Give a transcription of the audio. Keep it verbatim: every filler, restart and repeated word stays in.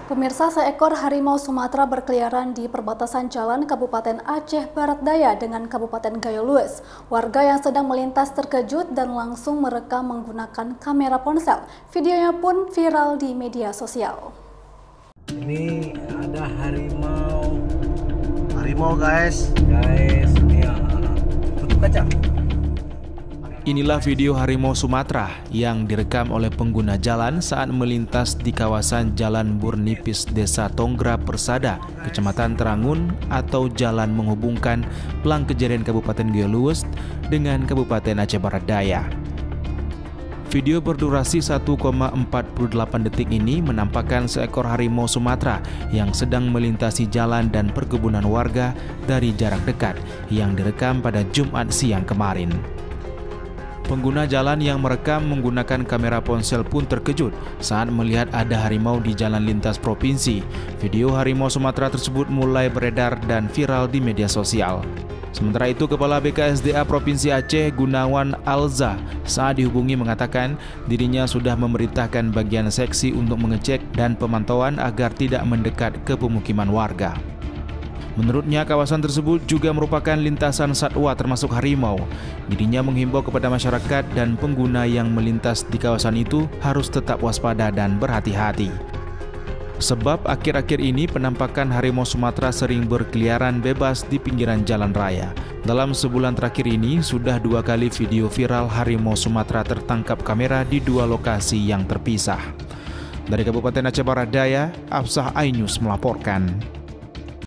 Pemirsa, seekor harimau Sumatera berkeliaran di perbatasan jalan Kabupaten Aceh Barat Daya dengan Kabupaten Gayo Lues. Warga yang sedang melintas terkejut dan langsung merekam menggunakan kamera ponsel. Videonya pun viral di media sosial. Ini ada harimau. Harimau guys. Guys, ya. Tutup kaca. Inilah video harimau Sumatera yang direkam oleh pengguna jalan saat melintas di kawasan Jalan Burnipis, Desa Tonggra Persada, Kecamatan Terangun atau jalan menghubungkan Plang Kejadian Kabupaten Gayo Lues dengan Kabupaten Aceh Barat Daya. Video berdurasi satu koma empat delapan detik ini menampakkan seekor harimau Sumatera yang sedang melintasi jalan dan perkebunan warga dari jarak dekat yang direkam pada Jumat siang kemarin. Pengguna jalan yang merekam menggunakan kamera ponsel pun terkejut saat melihat ada harimau di jalan lintas provinsi. Video harimau Sumatera tersebut mulai beredar dan viral di media sosial. Sementara itu, Kepala B K S D A Provinsi Aceh Gunawan Alza saat dihubungi mengatakan dirinya sudah memerintahkan bagian seksi untuk mengecek dan pemantauan agar tidak mendekat ke pemukiman warga. Menurutnya, kawasan tersebut juga merupakan lintasan satwa termasuk harimau. Dirinya menghimbau kepada masyarakat dan pengguna yang melintas di kawasan itu harus tetap waspada dan berhati-hati. Sebab akhir-akhir ini penampakan harimau Sumatera sering berkeliaran bebas di pinggiran jalan raya. Dalam sebulan terakhir ini, sudah dua kali video viral harimau Sumatera tertangkap kamera di dua lokasi yang terpisah. Dari Kabupaten Aceh Barat Daya, Afsah Ainus melaporkan.